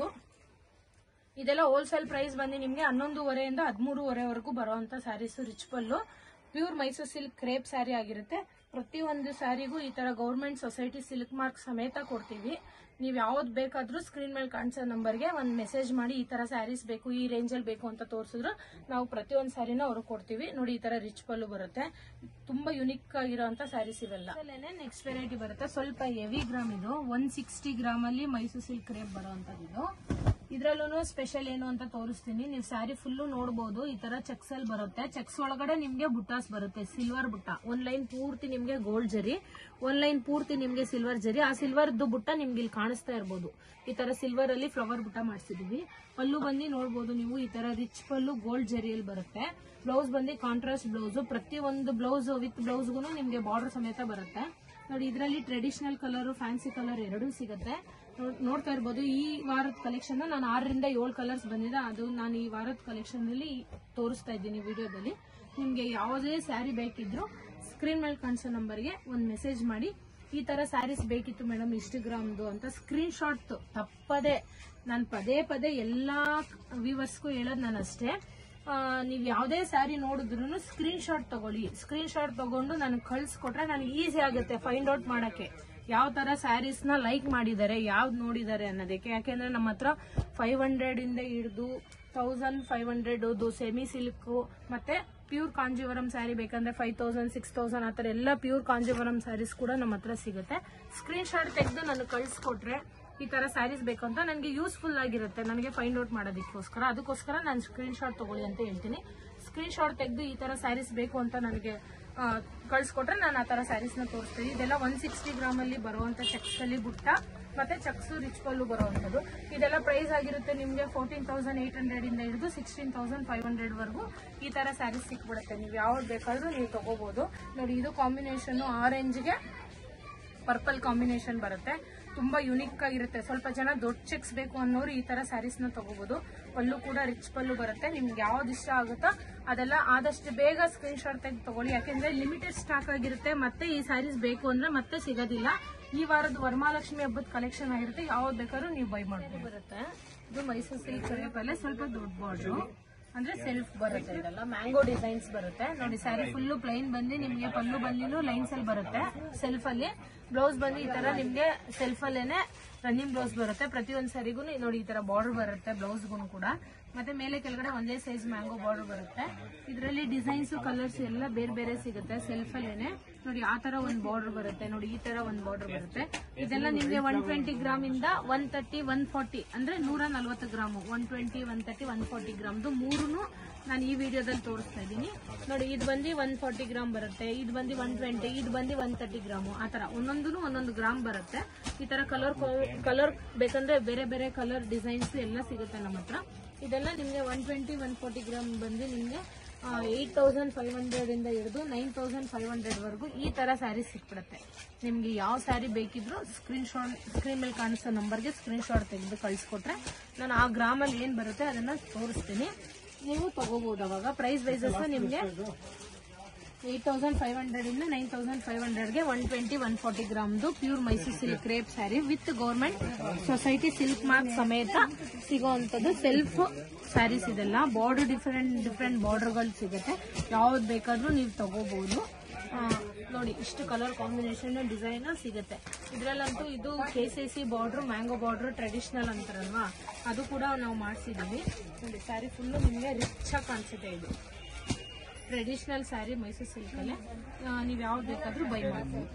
ಇದೆಲ್ಲ ಹೋಲ್ಸೇಲ್ ಪ್ರೈಸ್ ಬಂದು ನಿಮ್ಗೆ ಹನ್ನೊಂದುವರೆಯಿಂದ ಹದಿಮೂರುವರೆವರೆಗೂ ಬರುವಂತ sarees. Rich pallu, pure Mysuru silk crepe saree ಆಗಿರುತ್ತೆ. ಪ್ರತಿಯೊಂದು ಸ್ಯಾರಿಗೂ ಈ ತರ ಗೌರ್ಮೆಂಟ್ ಸೊಸೈಟಿ ಸಿಲ್ಕ್ ಮಾರ್ಕ್ ಸಮೇತ ಕೊಡ್ತೀವಿ. ನೀವು ಯಾವ್ದು ಬೇಕಾದ್ರೂ ಸ್ಕ್ರೀನ್ ಮೇಲೆ ಕಾಣಿಸೋ ನಂಬರ್ಗೆ ಒಂದು ಮೆಸೇಜ್ ಮಾಡಿ ಈ ತರ ಸ್ಯಾರೀಸ್ ಬೇಕು, ಈ ರೇಂಜಲ್ಲಿ ಬೇಕು ಅಂತ ತೋರಿಸಿದ್ರು ನಾವು ಪ್ರತಿಯೊಂದು ಸ್ಯಾರಿನ ಅವ್ರಿಗೆ ಕೊಡ್ತೀವಿ. ನೋಡಿ ಈ ತರ ರಿಚ್ ಪಲ್ಲು ಬರುತ್ತೆ. ತುಂಬಾ ಯುನಿಕ್ ಆಗಿರೋಂತ ಸ್ಯಾರೀಸ್ ಇವೆಲ್ಲ. ನೆಕ್ಸ್ಟ್ ವೆರೈಟಿ ಬರುತ್ತೆ, ಸ್ವಲ್ಪ ಹೆವಿ ಗ್ರಾಮ್. ಇದು ಒನ್ ಸಿಕ್ಸ್ಟಿ ಗ್ರಾಮ್ ಅಲ್ಲಿ ಮೈಸೂರು ಸಿಲ್ಕ್ ಕ್ರೇಪ್ ಬರುವಂತದ್ದು. ಇದ್ರಲ್ಲೂ ಸ್ಪೆಷಲ್ ಏನು ಅಂತ ತೋರಿಸ್ತೀನಿ. ನೀವು ಸ್ಯಾರಿ ಫುಲ್ಲು ನೋಡಬಹುದು. ಈ ತರ ಚೆಕ್ಸ್ ಅಲ್ಲಿ ಬರುತ್ತೆ. ಚೆಕ್ಸ್ ಒಳಗಡೆ ನಿಮ್ಗೆ ಬುಟ್ಟಾಸ್ ಬರುತ್ತೆ, ಸಿಲ್ವರ್ ಬುಟ್ಟ. ಒಂದ್ ಲೈನ್ ಪೂರ್ತಿ ನಿಮ್ಗೆ ಗೋಲ್ಡ್ ಜರಿ, ಒಂದ್ ಲೈನ್ ಪೂರ್ತಿ ನಿಮ್ಗೆ ಸಿಲ್ವರ್ ಜರಿ. ಆ ಸಿಲ್ವರ್ದು ಬುಟ್ಟ ನಿಮ್ಗೆ ಇಲ್ಲಿ ಕಾಣಿಸ್ತಾ ಇರ್ಬೋದು. ಈ ತರ ಸಿಲ್ವರ್ ಅಲ್ಲಿ ಫ್ಲವರ್ ಬುಟ್ಟ ಮಾಡಿಸಿದೀವಿ. ಪಲ್ಲು ಬಂದು ನೋಡಬಹುದು ನೀವು, ಈ ತರ ರಿಚ್ ಪಲ್ಲು ಗೋಲ್ಡ್ ಜರಿಯಲ್ಲಿ ಬರುತ್ತೆ. ಬ್ಲೌಸ್ ಬಂದು ಕಾಂಟ್ರಾಸ್ಟ್ ಬ್ಲೌಸ್. ಪ್ರತಿ ಒಂದು ಬ್ಲೌಸ್ ವಿತ್ ಬ್ಲೌಸ್ಗೂ ನಿಮ್ಗೆ ಬಾರ್ಡರ್ ಸಮೇತ ಬರುತ್ತೆ. ನೋಡಿ ಇದರಲ್ಲಿ ಟ್ರೆಡಿಷನಲ್ ಕಲರ್, ಫ್ಯಾನ್ಸಿ ಕಲರ್ ಎರಡೂ ಸಿಗುತ್ತೆ. ನೋಡ್ತಾ ಇರ್ಬೋದು. ಈ ವಾರದ ಕಲೆಕ್ಷನ್ ನಾನು ಆರರಿಂದ ಏಳು ಕಲರ್ಸ್ ಬಂದಿದೆ. ಅದು ನಾನು ಈ ವಾರದ ಕಲೆಕ್ಷನ್ ಅಲ್ಲಿ ತೋರಿಸ್ತಾ ಇದ್ದೀನಿ ವಿಡಿಯೋದಲ್ಲಿ. ನಿಮ್ಗೆ ಯಾವುದೇ ಸ್ಯಾರಿ ಬೇಕಿದ್ರು ಸ್ಕ್ರೀನ್ ಮೇಲೆ ಕಾಣಿಸೋ ನಂಬರ್ಗೆ ಒಂದು ಮೆಸೇಜ್ ಮಾಡಿ, ಈ ತರ ಸ್ಯಾರೀಸ್ ಬೇಕಿತ್ತು ಮೇಡಮ್ ಇಷ್ಟು ಗ್ರಾಮ್ದು ಅಂತ ಸ್ಕ್ರೀನ್ ಶಾಟ್ ತಪ್ಪದೆ. ನಾನು ಪದೇ ಪದೇ ಎಲ್ಲಾ ವ್ಯೂವರ್ಸ್ಗೂ ಹೇಳೋದು ನಾನು ಅಷ್ಟೇ. ನೀವು ಯಾವುದೇ ಸ್ಯಾರಿ ನೋಡಿದ್ರು ಸ್ಕ್ರೀನ್ ಶಾಟ್ ತಗೊಳ್ಳಿ. ಸ್ಕ್ರೀನ್ ಶಾಟ್ ತಗೊಂಡು ನನಗೆ ಕಳ್ಸಿಕೊಟ್ರೆ ನನಗೆ ಈಸಿ ಆಗುತ್ತೆ ಫೈಂಡ್ ಔಟ್ ಮಾಡಕ್ಕೆ ಯಾವ ತರ ಸ್ಯಾರೀಸ್ ನ ಲೈಕ್ ಮಾಡಿದ್ದಾರೆ, ಯಾವ್ದು ನೋಡಿದ್ದಾರೆ ಅನ್ನೋದಕ್ಕೆ. ಯಾಕೆಂದ್ರೆ ನಮ್ಮ ಹತ್ರ ಫೈವ್ ಹಂಡ್ರೆಡ್ ಇಂದ ಹಿಡಿದು thousand five hundred semi silk ಮತ್ತೆ ಪ್ಯೂರ್ ಕಾಂಜೀವರಂ ಸ್ಯಾರಿ ಬೇಕಂದ್ರೆ ಫೈವ್ ತೌಸಂಡ್ ಸಿಕ್ಸ್ ತೌಸಂಡ್ ಆತರ ಎಲ್ಲ ಪ್ಯೂರ್ ಕಾಂಜೀವರಂ ಸ್ಯಾರೀಸ್ ಕೂಡ ನಮ್ಮ ಹತ್ರ ಸಿಗುತ್ತೆ. ಸ್ಕ್ರೀನ್ ಶಾಟ್ ತೆಗೆದು ನನಗೆ ಕಳ್ಸಿಕೊಟ್ರೆ ಈ ತರ ಸ್ಯಾರೀಸ್ ಬೇಕು ಅಂತ ನನಗೆ ಯೂಸ್ಫುಲ್ ಆಗಿರುತ್ತೆ, ನನಗೆ ಫೈಂಡ್ ಔಟ್ ಮಾಡೋದಕ್ಕೋಸ್ಕರ. ಅದಕ್ಕೋಸ್ಕರ ನಾನು ಸ್ಕ್ರೀನ್ ಶಾಟ್ ತಗೊಳ್ಳಿ ಅಂತ ಹೇಳ್ತೀನಿ. ಸ್ಕ್ರೀನ್ ಶಾಟ್ ತೆಗೆದು ಈ ತರ ಸ್ಯಾರೀಸ್ ಬೇಕು ಅಂತ ನನಗೆ ಕಳ್ಸಿಕೊಟ್ರೆ ನಾನು ಆ ತರ ಸ್ಯಾರೀಸ್ ನ ತೋರಿಸ್ತೀನಿ. ಇದೆಲ್ಲ ಒನ್ ಸಿಕ್ಸ್ಟಿ ಗ್ರಾಮ್ ಅಲ್ಲಿ ಬರುವಂತ ಚೆಕ್ಸ್ ಅಲ್ಲಿ ಬುಟ್ಟ ಮತ್ತೆ ಚೆಕ್ಸ್ ರಿಚ್ ಪಲ್ಲು ಬರುವಂತದ್ದು. ಇದೆಲ್ಲ ಪ್ರೈಸ್ ಆಗಿರುತ್ತೆ ನಿಮ್ಗೆ ಫೋರ್ಟೀನ್ ತೌಸಂಡ್ ಏಟ್ ಹಂಡ್ರೆಡ್ ಇಂದ ಹಿಡಿದು ಸಿಕ್ಸ್ಟೀನ್ ತೌಸಂಡ್ ಫೈವ್ ಹಂಡ್ರೆಡ್ ವರೆಗೂ ಈ ತರ ಸ್ಯಾರೀಸ್ ಸಿಕ್ಬಿಡುತ್ತೆ. ನೀವು ಯಾವ್ದು ಬೇಕಾದ್ರೂ ನೀವು ತಗೋಬಹುದು. ನೋಡಿ ಇದು ಕಾಂಬಿನೇಷನ್ ಆರೆಂಜ್ಗೆ ಪರ್ಪಲ್ ಕಾಂಬಿನೇಷನ್ ಬರುತ್ತೆ. ತುಂಬಾ ಯುನಿಕ್ ಆಗಿರುತ್ತೆ. ಸ್ವಲ್ಪ ಜನ ದೊಡ್ಡ ಚೆಕ್ಸ್ ಬೇಕು ಅನ್ನೋರು ಈ ತರ ಸ್ಯಾರೀಸ್ ನ ತಗೋಬಹುದು. ಪಲ್ಲು ಕೂಡ ರಿಚ್ ಪಲ್ಲು ಬರುತ್ತೆ. ನಿಮ್ಗೆ ಯಾವ್ದು ಇಷ್ಟ ಆಗುತ್ತೋ ಅದೆಲ್ಲ ಆದಷ್ಟು ಬೇಗ ಸ್ಕ್ರೀನ್ ಶಾಟ್ ತೆಗೆದು ತಗೊಳ್ಳಿ. ಯಾಕೆಂದ್ರೆ ಲಿಮಿಟೆಡ್ ಸ್ಟಾಕ್ ಆಗಿರುತ್ತೆ. ಮತ್ತೆ ಈ ಸ್ಯಾರೀಸ್ ಬೇಕು ಅಂದ್ರೆ ಮತ್ತೆ ಸಿಗೋದಿಲ್ಲ. ಈ ವಾರದ ವರಮಹಾಲಕ್ಷ್ಮಿ ಹಬ್ಬದ ಕಲೆಕ್ಷನ್ ಆಗಿರುತ್ತೆ. ಯಾವ್ದು ಬೇಕಾದ್ರೂ ನೀವು ಬೈ ಮಾಡ್ಕೊಂಡು ಬರುತ್ತೆ. ಇದು ಮೈಸೂರು ಸಿಲ್ಕ್ ಕ್ರೇಪಲ್ಲೇ ಸ್ವಲ್ಪ ದೊಡ್ಡ ಬಾರ್ಡ್ರು, ಅಂದ್ರೆ ಸೆಲ್ಫ್ ಬರುತ್ತೆ. ಇದೆಲ್ಲ ಮ್ಯಾಂಗೋ ಡಿಸೈನ್ಸ್ ಬರುತ್ತೆ. ನೋಡಿ ಸ್ಯಾರಿ ಫುಲ್ಲು ಪ್ಲೈನ್ ಬಂದು ನಿಮ್ಗೆ ಪಲ್ಲು ಬಂದಿನೂ ಲೈನ್ಸ್ ಅಲ್ಲಿ ಬರುತ್ತೆ ಸೆಲ್ಫ್ ಅಲ್ಲಿ. ಬ್ಲೌಸ್ ಬಂದು ಈ ತರ ನಿಮ್ಗೆ ಸೆಲ್ಫ್ ಅಲ್ಲೇನೆ ರನ್ನಿಂಗ್ ಬ್ಲೌಸ್ ಬರುತ್ತೆ. ಪ್ರತಿಯೊಂದು ಸ್ಯಾರಿಗೂ ನೋಡಿ ಈ ತರ ಬಾರ್ಡರ್ ಬರುತ್ತೆ ಬ್ಲೌಸ್ಗೂ ಕೂಡ. ಮತ್ತೆ ಮೇಲೆ ಕೆಳಗಡೆ ಒಂದೇ ಸೈಜ್ ಮ್ಯಾಂಗೋ ಬಾರ್ಡರ್ ಬರುತ್ತೆ. ಇದರಲ್ಲಿ ಡಿಸೈನ್ಸ್ ಕಲರ್ಸ್ ಎಲ್ಲ ಬೇರೆ ಬೇರೆ ಸಿಗುತ್ತೆ ಸೆಲ್ಫ್ ಅಲ್ಲೇನೆ. ನೋಡಿ ಆ ತರ ಒಂದು ಬಾರ್ಡರ್ ಬರುತ್ತೆ. ನೋಡಿ ಈ ತರ ಒಂದು ಬಾರ್ಡರ್ ಬರುತ್ತೆ. ಇದೆಲ್ಲ ನಿಮ್ಗೆ ಒನ್ ಟ್ವೆಂಟಿ ಗ್ರಾಮ್ ಇಂದ ಒನ್ ತರ್ಟಿ ಒನ್ ಫಾರ್ಟಿ ಅಂದ್ರೆ ನೂರ ನಲ್ವತ್ತು gram one twenty one thirty one forty ಗ್ರಾಮ್ದು ಮೂರನ್ನು ನಾನು ಈ ವಿಡಿಯೋದಲ್ಲಿ ತೋರಿಸ್ತಾ ಇದ್ದೀನಿ. ನೋಡಿ ಇದು ಬಂದು ಒನ್ ಫಾರ್ಟಿ ಗ್ರಾಮ್ ಬರುತ್ತೆ, ಇದು ಬಂದು ಒನ್ ಟ್ವೆಂಟಿ, ಇದು ಬಂದು ಒನ್ ತರ್ಟಿ ಗ್ರಾಮು. ಆ ತರ ಒಂದೊಂದು ಒಂದೊಂದು ಗ್ರಾಮ್ ಬರುತ್ತೆ. ಈ ತರ ಕಲರ್ ಕಲರ್ ಬೇಕಂದ್ರೆ ಬೇರೆ ಬೇರೆ ಕಲರ್ ಡಿಸೈನ್ಸ್ ಎಲ್ಲ ಸಿಗುತ್ತೆ ನಮ್ಮ ಹತ್ರ. ಇದೆಲ್ಲ ನಿಮ್ಗೆ one twenty one forty gram ಬಂದು ನಿಮ್ಗೆ ಏಟ್ ತೌಸಂಡ್ ಫೈವ್ ಹಂಡ್ರೆಡ್ ಇಂದ ಹಿಡಿದು ನೈನ್ ತೌಸಂಡ್ ಫೈವ್ ಹಂಡ್ರೆಡ್ ವರೆಗೂ ಈ ತರ ಸ್ಯಾರಿ ಸಿಕ್ಬಿಡುತ್ತೆ. ನಿಮ್ಗೆ ಯಾವ ಸ್ಯಾರಿ ಬೇಕಿದ್ರು ಸ್ಕ್ರೀನ್ ಶಾಟ್ ಸ್ಕ್ರೀನ್ ಮೇಲೆ ಕಾಣಿಸೋ ನಂಬರ್ಗೆ ಸ್ಕ್ರೀನ್ ಶಾಟ್ ತೆಗೆದು ಕಳಿಸ್ಕೊಟ್ರೆ ನಾನು ಆ ಗ್ರಾಮಲ್ಲಿ ಏನ್ ಬರುತ್ತೆ ಅದನ್ನ ತೋರಿಸ್ತೀನಿ. ನೀವು ತಗೋಬಹುದು. ಅವಾಗ ಪ್ರೈಸ್ ವೈಸಸ್ ನಿಮ್ಗೆ ಏಟ್ ತೌಸಂಡ್ ಫೈವ್ ಹಂಡ್ರೆಡ್ ಇಂದ ನೈನ್ ತೌಸಂಡ್ ಫೈವ್ ಹಂಡ್ರೆಡ್ಗೆ ಒನ್ ಟ್ವೆಂಟಿ ಒನ್ ಫಾರ್ಟಿ ಗ್ರಾಮ್ದು pure Mysuru silk crepe saree with government society silk mark ಸಮೇತ ಸಿಗೋವಂಥದ್ದು ಸೆಲ್ಫ್ ಸ್ಯಾರೀಸ್. ಇದೆಲ್ಲ ಬಾರ್ಡರ್ ಡಿಫರೆಂಟ್ ಡಿಫರೆಂಟ್ ಬಾರ್ಡರ್ಗಳು ಸಿಗುತ್ತೆ. ಯಾವ್ದು ಬೇಕಾದ್ರೂ ನೀವು ತಗೋಬಹುದು. ನೋಡಿ ಇಷ್ಟು ಕಲರ್ ಕಾಂಬಿನೇಷನ್ ಡಿಸೈನ್ ಸಿಗುತ್ತೆ. ಇದ್ರಲ್ಲಂತೂ ಇದು KCC border mango border traditional ಅಂತಾರಲ್ವಾ, ಅದು ಕೂಡ ನಾವು ಮಾಡಿಸಿದೀವಿ. ನೋಡಿ ಸ್ಯಾರಿ ಫುಲ್ಲು ನಿಮಗೆ ರಿಚ್ ಆಗಿ ಕಾಣಿಸುತ್ತೆ. ಇದು ಟ್ರೆಡಿಷನಲ್ ಸ್ಯಾರಿ ಮೈಸೂರು ಸಿಲ್ಕಲ್ಲೇ ನೀವು ಯಾವ್ದು ಬೇಕಾದ್ರೂ ಬೈ ಮಾಡ್ಬೋದು.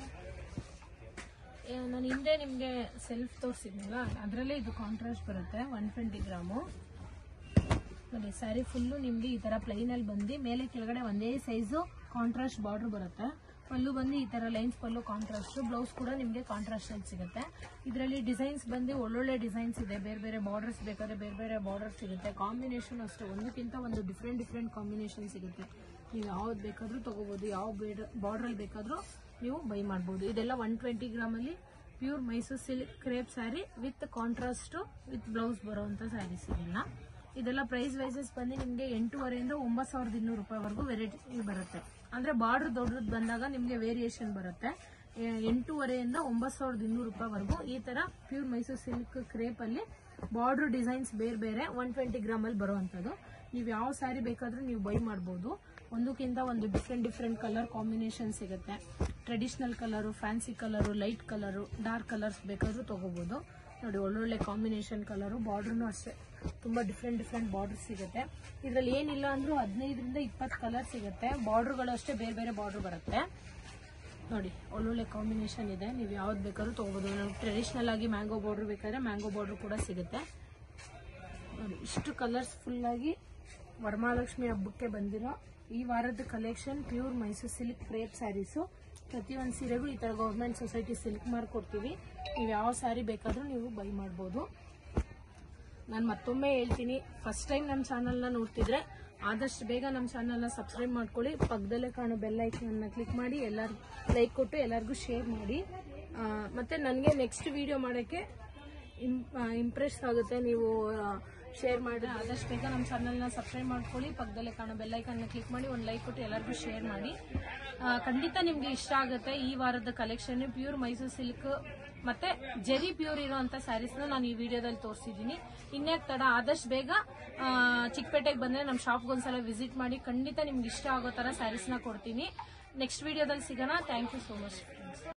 ನಾನು ಹಿಂದೆ ನಿಮಗೆ ಸೆಲ್ಫ್ ತೋರಿಸಿದ್ನಲ್ಲ ಅದರಲ್ಲೇ ಇದು ಕಾಂಟ್ರಾಸ್ಟ್ ಬರುತ್ತೆ ಒನ್ ಟ್ವೆಂಟಿ ಗ್ರಾಮು. ನೋಡಿ ಸ್ಯಾರಿ ಫುಲ್ಲು ನಿಮ್ಗೆ ಈ ತರ ಪ್ಲೈನ್ ಅಲ್ಲಿ ಬಂದು ಮೇಲೆ ಕೆಳಗಡೆ ಒಂದೇ ಸೈಜು ಕಾಂಟ್ರಾಸ್ಟ್ ಬಾರ್ಡರ್ ಬರುತ್ತೆ. ಪಲ್ಲು ಬಂದು ಈ ತರ ಲೈನ್ಸ್ ಪಲ್ಲು ಕಾಂಟ್ರಾಸ್ಟ್. ಬ್ಲೌಸ್ ಕೂಡ ನಿಮ್ಗೆ ಕಾಂಟ್ರಾಸ್ಟ್ ಅಲ್ಲಿ ಸಿಗುತ್ತೆ. ಇದರಲ್ಲಿ ಡಿಸೈನ್ಸ್ ಬಂದು ಒಳ್ಳೊಳ್ಳೆ ಡಿಸೈನ್ಸ್ ಇದೆ. ಬೇರೆ ಬೇರೆ ಬಾರ್ಡರ್ಸ್ ಬೇಕಾದ್ರೆ ಬೇರೆ ಬೇರೆ ಬಾರ್ಡರ್ ಸಿಗುತ್ತೆ. ಕಾಂಬಿನೇಷನ್ ಅಷ್ಟೇ ಒಂದಕ್ಕಿಂತ ಒಂದು ಡಿಫ್ರೆಂಟ್ ಡಿಫ್ರೆಂಟ್ ಕಾಂಬಿನೇಷನ್ ಸಿಗುತ್ತೆ. ನೀವು ಯಾವ್ದು ಬೇಕಾದ್ರೂ ತಗೋಬಹುದು. ಯಾವ ಬಾರ್ಡರ್ ಅಲ್ಲಿ ಬೇಕಾದ್ರೂ ನೀವು ಬೈ ಮಾಡಬಹುದು. ಇದೆಲ್ಲ ಒನ್ ಟ್ವೆಂಟಿ ಗ್ರಾಮ್ ಅಲ್ಲಿ pure Mysuru silk crepe saree with contrast with blouse ಬರುವಂತ ಸ್ಯಾರೀಸ್ ಇದೆಲ್ಲ. ಇದೆಲ್ಲ ಪ್ರೈಸ್ ವೈಸಸ್ ಬಂದು ನಿಮಗೆ ಎಂಟೂವರೆಯಿಂದ ಒಂಬತ್ತು ಸಾವಿರದ ಇನ್ನೂರು ರೂಪಾಯಿವರೆಗೂ ವೆರೈಟಿ ಬರುತ್ತೆ. ಅಂದ್ರೆ ಬಾರ್ಡರ್ ದೊಡ್ಡದು ಬಂದಾಗ ನಿಮಗೆ ವೇರಿಯೇಷನ್ ಬರುತ್ತೆ. ಎಂಟೂವರೆಯಿಂದ ಒಂಬತ್ತು ಸಾವಿರದ ಇನ್ನೂರು ರೂಪಾಯಿವರೆಗೂ ಈ ತರ ಪ್ಯೂರ್ ಮೈಸೂರು ಸಿಲ್ಕ್ ಕ್ರೇಪ್ ಅಲ್ಲಿ ಬಾರ್ಡರ್ ಡಿಸೈನ್ಸ್ ಬೇರೆ ಬೇರೆ ಒನ್ ಟ್ವೆಂಟಿ ಗ್ರಾಮ್ ಅಲ್ಲಿ ಬರುವಂತದ್ದು. ನೀವು ಯಾವ ಸ್ಯಾರಿ ಬೇಕಾದ್ರೂ ನೀವು ಬೈ ಮಾಡಬಹುದು. ಒಂದಕ್ಕಿಂತ ಒಂದು ಡಿಫ್ರೆಂಟ್ ಡಿಫ್ರೆಂಟ್ ಕಲರ್ ಕಾಂಬಿನೇಷನ್ ಸಿಗುತ್ತೆ. Traditional colour, fancy colour, light colour, dark colours ಬೇಕಾದ್ರೂ ತಗೋಬಹುದು. ನೋಡಿ ಒಳ್ಳೊಳ್ಳೆ ಕಾಂಬಿನೇಷನ್ ಕಲರು, ಬಾರ್ಡರ್ನು ಅಷ್ಟೇ ತುಂಬಾ ಡಿಫ್ರೆಂಟ್ ಡಿಫ್ರೆಂಟ್ ಬಾರ್ಡರ್ ಸಿಗುತ್ತೆ. ಇದ್ರಲ್ಲಿ ಏನಿಲ್ಲ ಅಂದ್ರೂ ಹದಿನೈದರಿಂದ ಇಪ್ಪತ್ತು ಕಲರ್ ಸಿಗುತ್ತೆ. ಬಾರ್ಡರ್ಗಳು ಅಷ್ಟೇ ಬೇರೆ ಬೇರೆ ಬಾರ್ಡರ್ ಬರುತ್ತೆ. ನೋಡಿ ಒಳ್ಳೊಳ್ಳೆ ಕಾಂಬಿನೇಷನ್ ಇದೆ. ನೀವು ಯಾವ್ದು ಬೇಕಾದ್ರೂ ತಗೋಬಹುದು. ನಾವು ಟ್ರೆಡಿಷನಲ್ ಆಗಿ ಮ್ಯಾಂಗೋ ಬಾರ್ಡರ್ ಬೇಕಾದ್ರೆ ಮ್ಯಾಂಗೋ ಬಾರ್ಡರ್ ಕೂಡ ಸಿಗುತ್ತೆ. ನೋಡಿ ಇಷ್ಟು ಕಲರ್ಸ್ ಫುಲ್ ಆಗಿ ವರಮಹಾಲಕ್ಷ್ಮಿ ಹಬ್ಬಕ್ಕೆ ಬಂದಿರೋ ಈ ವಾರದ collection pure Mysuru silk crepe sarees. ಪ್ರತಿಯೊಂದು ಸೀರೆಗೂ ಈ ತರ ಗೌರ್ಮೆಂಟ್ ಸೊಸೈಟಿ ಸಿಲ್ಕ್ ಮಾರ್ಕ್ ಕೊಡ್ತೀವಿ. ನೀವು ಯಾವ ಸ್ಯಾರಿ ಬೇಕಾದ್ರೂ ನೀವು ಬೈ ಮಾಡ್ಬೋದು. ನಾನು ಮತ್ತೊಮ್ಮೆ ಹೇಳ್ತೀನಿ, ಫಸ್ಟ್ ಟೈಮ್ ನಮ್ಮ ಚಾನಲ್ನ ನೋಡ್ತಿದ್ರೆ ಆದಷ್ಟು ಬೇಗ ನಮ್ಮ ಚಾನಲ್ನ ಸಬ್ಸ್ಕ್ರೈಬ್ ಮಾಡ್ಕೊಳ್ಳಿ. ಪಕ್ಕದಲ್ಲೇ ಕಾಣೋ ಬೆಲ್ ಐಕನ್ನ ಕ್ಲಿಕ್ ಮಾಡಿ, ಎಲ್ಲರಿಗೂ ಲೈಕ್ ಕೊಟ್ಟು ಎಲ್ಲರಿಗೂ ಶೇರ್ ಮಾಡಿ. ಮತ್ತೆ ನನಗೆ ನೆಕ್ಸ್ಟ್ ವಿಡಿಯೋ ಮಾಡೋಕ್ಕೆ ಇಂಪ್ರೆಸ್ ಆಗುತ್ತೆ ನೀವು ಶೇರ್ ಮಾಡಿ. ಆದಷ್ಟು ಬೇಗ ನಮ್ಮ ಚಾನಲ್ನ ಸಬ್ಸ್ಕ್ರೈಬ್ ಮಾಡ್ಕೊಳ್ಳಿ, ಪಕ್ಕದಲ್ಲೇ ಕಾಣೋ ಬೆಲ್ ಐಕನ್ನ ಕ್ಲಿಕ್ ಮಾಡಿ, ಒಂದು ಲೈಕ್ ಕೊಟ್ಟು ಎಲ್ಲರಿಗೂ ಶೇರ್ ಮಾಡಿ. ಖಂಡಿತ ನಿಮ್ಗೆ ಇಷ್ಟ ಆಗುತ್ತೆ ಈ ವಾರದ ಕಲೆಕ್ಷನ್. ಪ್ಯೂರ್ ಮೈಸೂರು ಸಿಲ್ಕ್ ಮತ್ತೆ ಜರಿ ಪ್ಯೂರ್ ಇರುವಂತ ಸ್ಯಾರೀಸ್ ನಾನು ಈ ವಿಡಿಯೋದಲ್ಲಿ ತೋರಿಸಿದ್ದೀನಿ. ಇನ್ನೇಕ್ ತಡ, ಆದಷ್ಟು ಬೇಗ ಚಿಕ್ಕಪೇಟೆಗೆ ಬಂದ್ರೆ ನಮ್ಮ ಶಾಪ್ಗೆ ಒಂದ್ಸಲ ವಿಸಿಟ್ ಮಾಡಿ. ಖಂಡಿತ ನಿಮ್ಗೆ ಇಷ್ಟ ಆಗೋ ತರ ಸ್ಯಾರೀಸ್ ನ ಕೊಡ್ತೀನಿ. ನೆಕ್ಸ್ಟ್ ವಿಡಿಯೋದಲ್ಲಿ ಸಿಗೋಣ. Thank you so much.